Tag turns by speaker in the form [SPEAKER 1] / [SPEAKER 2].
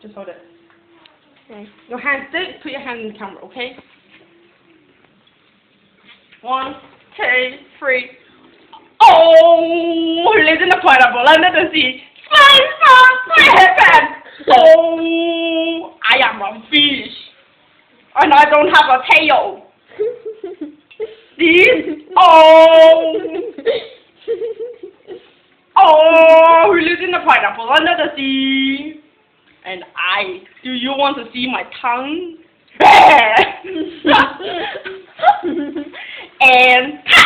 [SPEAKER 1] Just hold it.
[SPEAKER 2] Okay.
[SPEAKER 1] Your hands, don't put your hand in the camera, okay? 1, 2, 3. Oh, who lives in the pineapple under the sea? SpongeBob SquarePants. Oh, I am a fish, and I don't have a tail. See? Oh, oh, who lives in the pineapple under the sea? And do you want to see my tongue? And